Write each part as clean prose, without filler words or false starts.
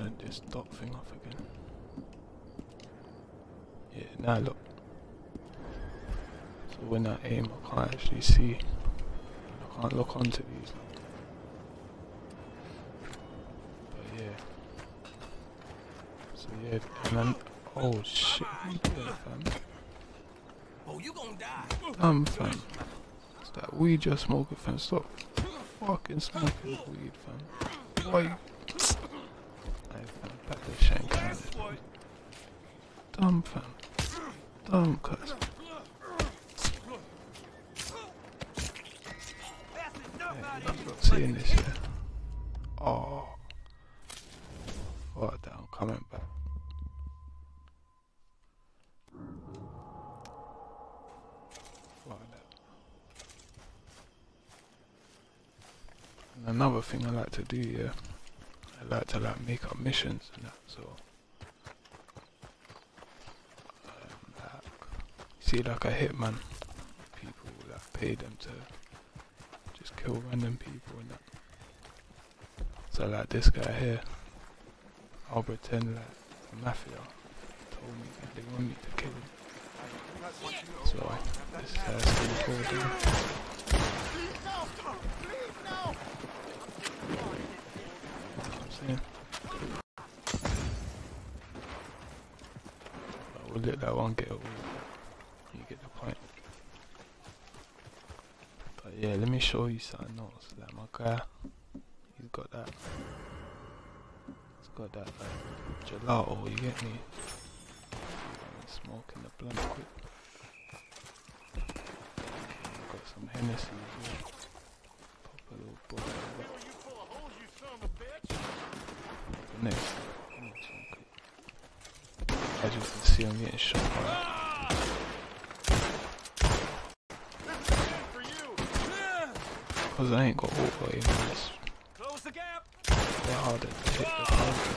turn this dot thing off again. Yeah, now look. So when I aim, I can't actually see. I can't look onto these. But yeah. So yeah, and then oh shit, what you doing, fam? Oh, you gonna die. Fam. It's that weed you're smoking, fam. Stop fucking smoking weed, fam. Why? Hey, fam, back the shank out of it. Dumb, fam. Dumb, cuz. Yeah, you're not seeing this yet. Oh. Fuck that, I'm coming back. Fuck that. And another thing I like to do, yeah. I like to make up missions and that, so see like a hitman, people like pay them to just kill random people and that. So like this guy here, I'll pretend like the mafia told me that they want me to kill him. So this is how it's gonna go down. We'll let that one get away. You get the point. But yeah, let me show you something else. Like my guy, he's got that. He's got that like gelato. You get me? Smoking the blunt quick. Got some Hennessy as well. Pop a little bottle of that. Next one, as you can see, I'm getting shot by because I ain't got auto aim, it's a bit harder to hit the target.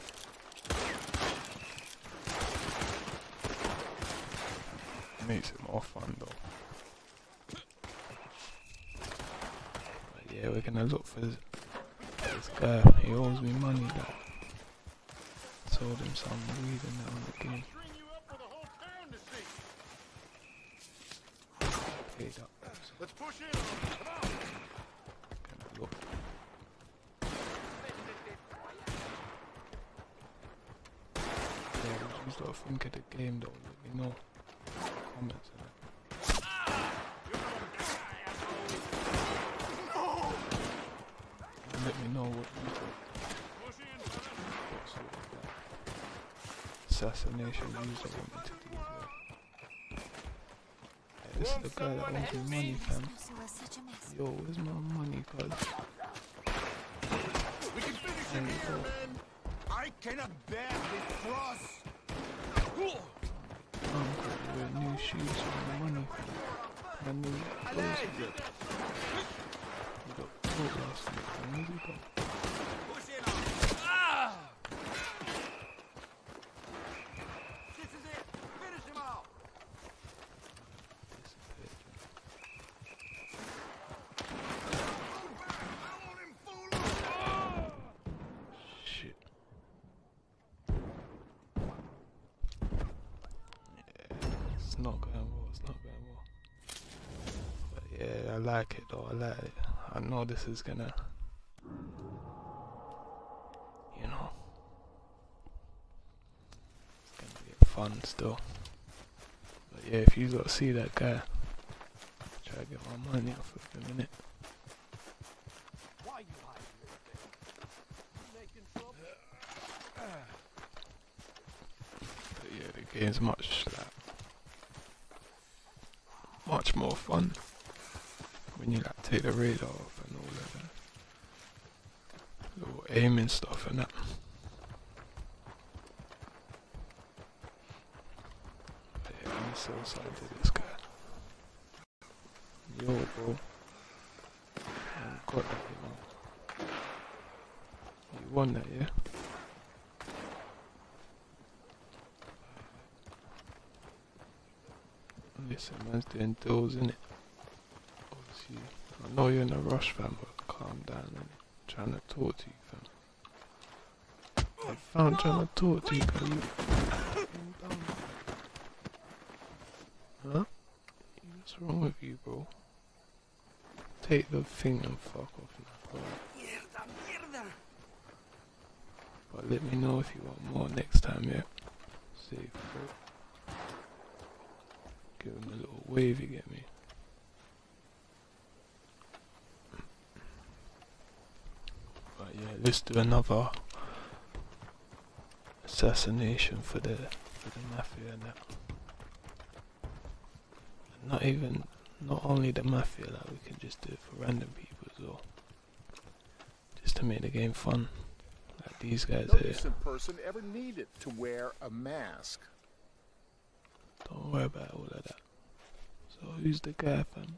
Makes it more fun though. But yeah, we're gonna look for this guy. He owes me money though. Sold him some weed and that on the game. Paid up. Let's push in. Gonna look. Yeah, what you sort of think of the game though? Let me know. Comments and that. And let me know what you think. What sort of that assassination user want me to do as well. Yeah, this is the guy that owes me money, fam. Yo, where's my money, cuz? There we go. I cannot bear this cross. I'm gonna wear new shoes for my money. My new clothes. We got clothes last week. Where's he got? This is it. Finish him off. Shit. It's not going well, it's not going well. But yeah, I like it though, I like it. I know this is gonna, you know, it's gonna be fun still. But yeah, if you got to see that guy, try to get my money off of him, innit? Why you hiding there? Making trouble? But yeah, the game's much more fun when you like take the radar off and all of that little aiming stuff and that. But yeah, let me see what's up to this guy. Yo, bro. I got that, you know. You won that, yeah? Listen, man's doing deals, innit? Obviously, I know you're in a rush, fam, but calm down and trying to talk to you, fam. I found trying to talk to you, cause you huh? What's wrong with you, bro? Take the thing and fuck off now, bro. But let me know if you want more next time, yeah? Safe, bro. Give him a little wave, you get me? But yeah, let's do another assassination for the mafia and that. Not only the mafia, like we can just do it for random people as well. Just to make the game fun. Like these guys No here. decent person ever needed to wear a mask. Don't worry about all of that. So who's the guy, fam?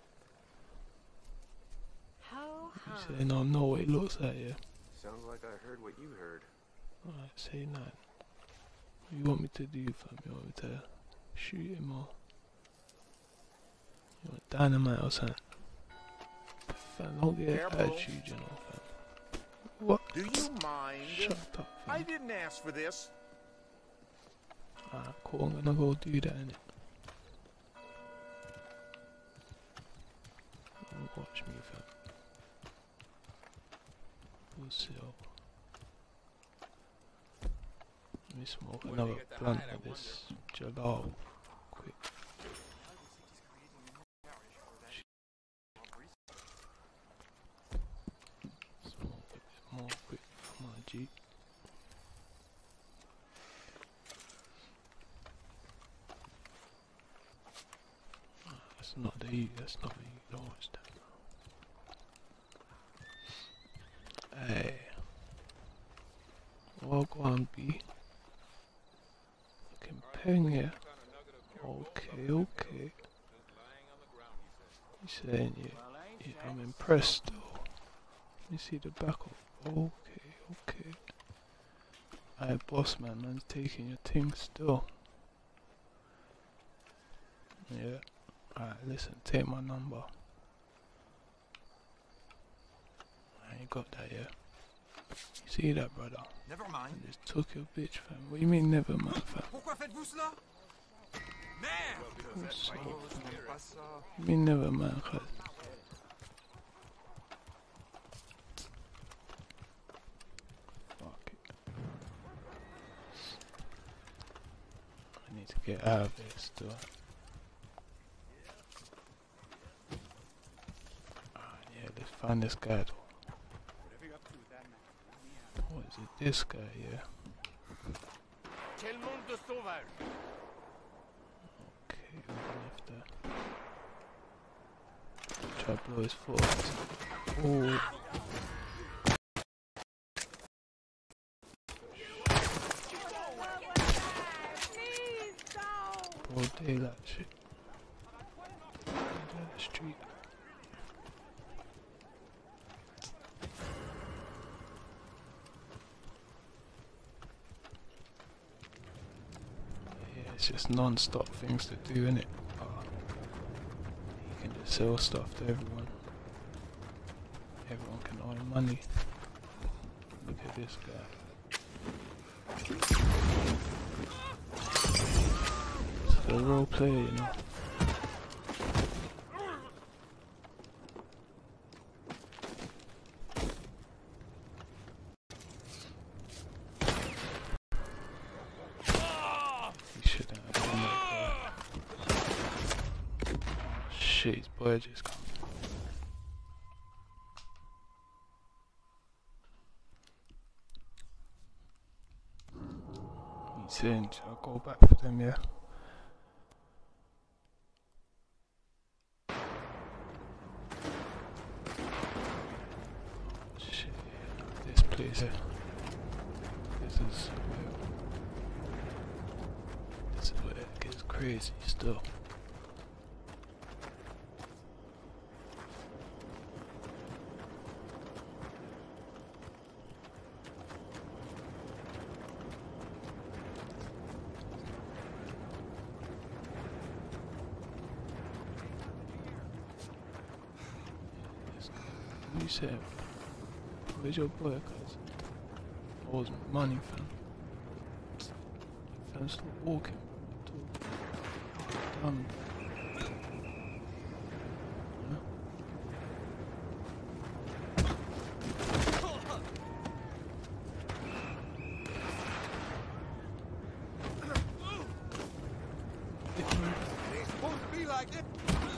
You say no, know what he looks like, yeah? Sounds like I heard what you heard. Alright, say none. What you want me to do, fam? You want me to shoot him or... You want dynamite or something? Fam, don't get Careful. attitude, you know, fam. What? Do you mind? Shut up, I fam. didn't ask for this. Alright, cool, I'm gonna go do that, innit? Watch me, fam. We'll see. Let me smoke another blunt of this Jalal quick. Smoke a bit more quick for my G. That's not the E, that's not the E, don't watch that. Hey. Walk on B. Fucking ping here. Okay, okay. You saying yeah, I'm impressed though. Let me see the back of. Okay, okay. Alright, boss man, man's taking your thing still. Yeah. Alright, listen, take my number. I ain't got that yet. You see that, brother? Never mind. I just took your bitch, fam. What do you mean never mind, fam? Pourquoi faites-vous cela? Merde! So, Je n'aime pas ça. you mean never mind, cuz? Fuck it. I need to get out of this still. Yeah, let's find this guy though. What is it? This guy, yeah. Quel monde de sauvages. Okay, we left that. Try to blow his foot. Oh. Broad daylight shit. Down the street. It's just non-stop things to do, innit? You can just sell stuff to everyone. Everyone can earn money. Look at this guy. He's a role player, you know. Shit, his boy just come. He's in, so I'll go back for them, yeah. Shit, this place here. This is where it gets crazy still. You said, where's your boy, cuz? owes me money, fam. Fam, stop walking. Dumb. Ain't supposed to be like this.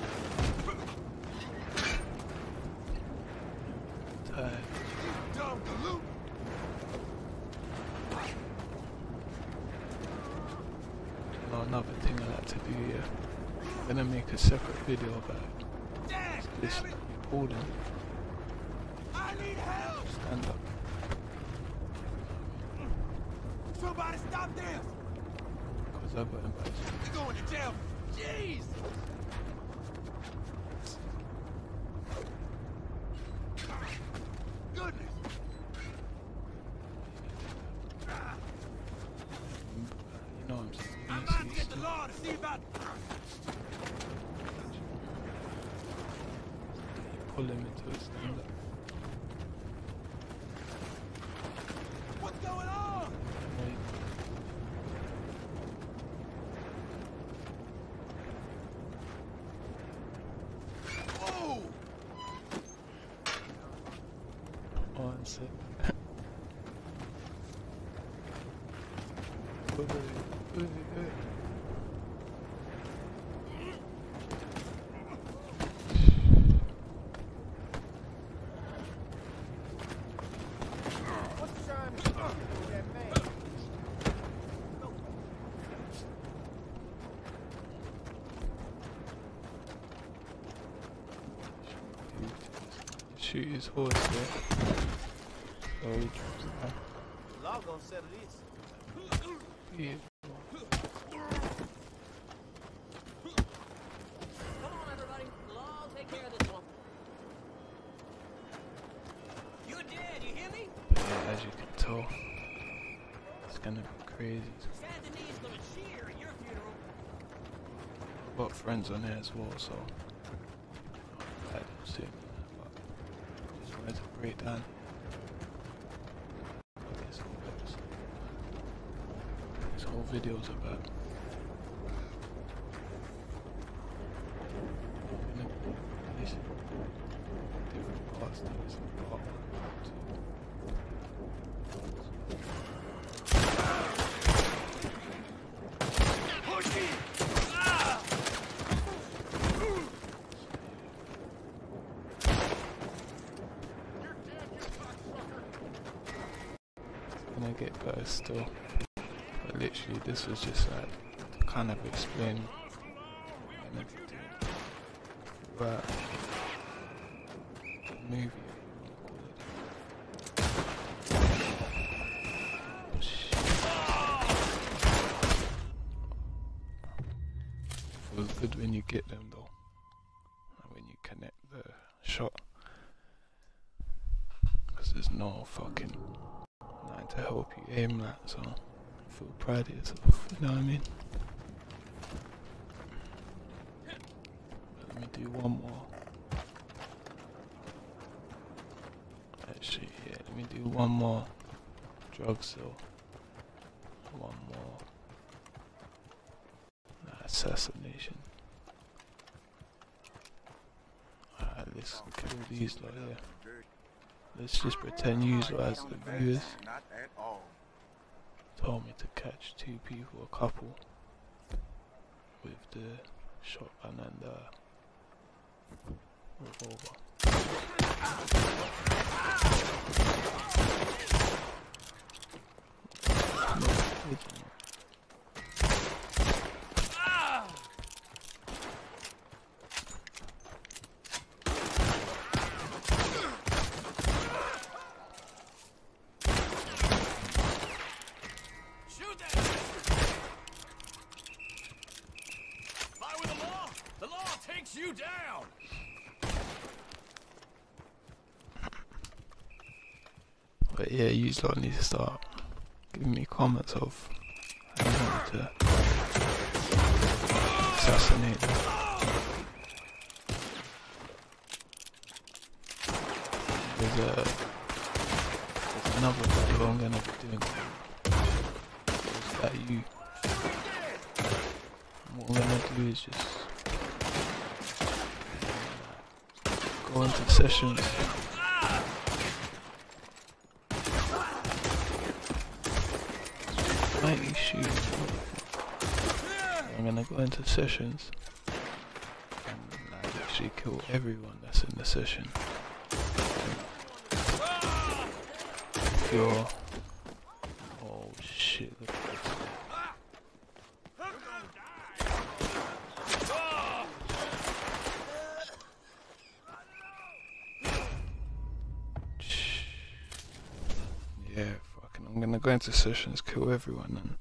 Tired. You dumb galoot. You know, another thing I like to do here. I'm gonna make a separate video about Dad, this damn it. Borden. I need help. Stand up. Somebody stop this. Because I got him back. You're going to jail. Jeez. Goodness. You know what I'm saying? I'm about to get the law to see about. Pull him into a stand up. What's going on? Oh. One sec. Wait. What's Simon doing with that man? Shoot his horse there. So he drops down. Law gonna settle this. Yeah. Come on, everybody. The law will take care of this one. You're dead, you hear me? But yeah, as you can tell, it's gonna be crazy. Saint Denis is gonna cheer at your funeral. I've got friends on there as well, so I don't see them. But just wanted to break down. This whole video's about. Different parts to this part 1, 2. It's gonna get better still. But literally this was just like to kind of explain throughout the movie. Oh, shit. Feels good when you get them though, and when you connect the shot, because there's no fucking nothing to help you aim that, so feel proud of yourself, you know what I mean? Let me do one more. Actually, yeah, let me do one more drug sale. One more assassination. Alright, let's kill these lot here. Let's just pretend you lot as the viewers. Not at all. Told me to catch 2 people, a couple, with the shotgun and the revolver. You down! But yeah, you lot need to start giving me comments of how you want to assassinate them. There's a another video I'm gonna be doing. Is that you? And what I'm gonna do is just go into sessions. Mighty shoot. I'm gonna go into sessions and like, actually kill everyone that's in the session. If you're... Oh shit, look at this. Yeah, fucking, I'm gonna go into sessions, kill everyone,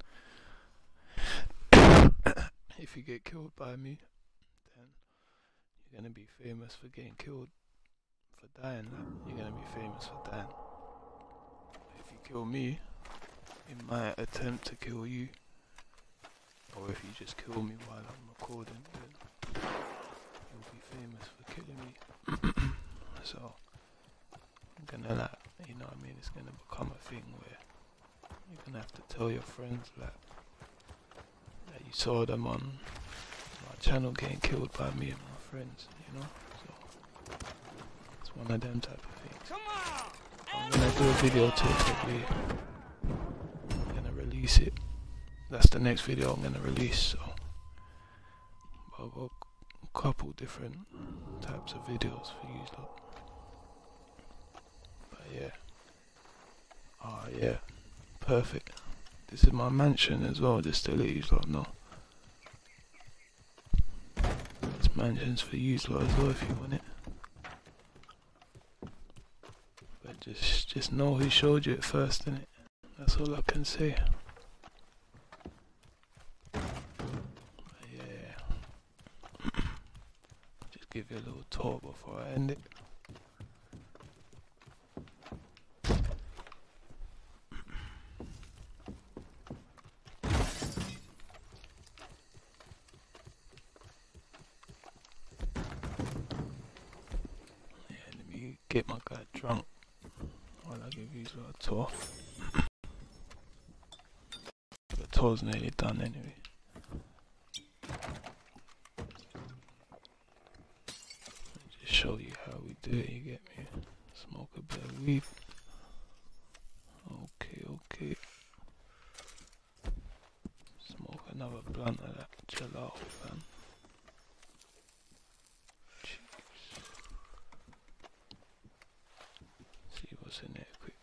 and if you get killed by me, then you're gonna be famous for getting killed, for dying. You're gonna be famous for dying. If you kill me in my attempt to kill you, or if you just kill me while I'm recording, then you'll be famous for killing me. So I'm gonna like, you know what I mean, it's gonna become a thing where you're gonna have to tell your friends like that you saw them on my channel getting killed by me and my friends, you know? So it's one of them type of things. I'm gonna do a video to it probably. I'm gonna release it. That's the next video I'm gonna release, so I've got a couple different types of videos for you lot. Yeah. Oh yeah. Perfect. This is my mansion as well, just to let you lot know. This mansion's for you lot as well if you want it. But just know who showed you it first, innit? That's all I can say. But yeah. Just give you a little tour before I end it. Get my guy drunk while I give you a tour. The tour's nearly done anyway. Just show you how we do it, you get me? Smoke a bit of weed. Okay. Smoke another blunt of that gelato, fam. What's in there quick?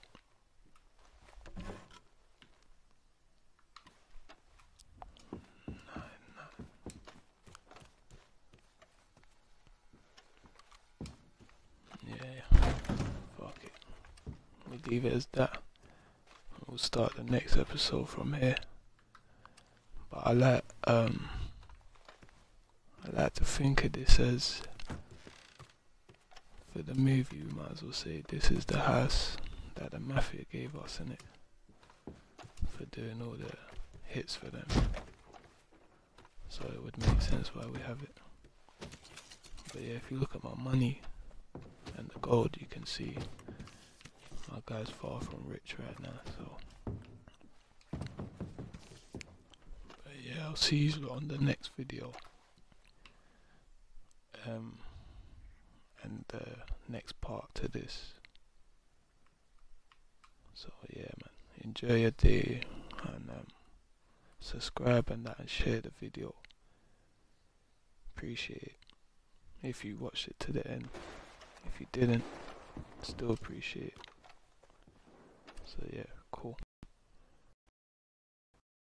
Yeah, fuck it. We'll leave it as that. We'll start the next episode from here. But I like to think of this as, for the movie, we might as well say this is the house that the mafia gave us, innit? For doing all the hits for them. So it would make sense why we have it. But yeah, if you look at my money and the gold, you can see my guy's far from rich right now, so. But yeah, I'll see you on the next video. And the next part to this. So yeah, man, enjoy your day, and subscribe and that, and share the video. Appreciate it if you watched it to the end. If you didn't, still appreciate it. So yeah, cool.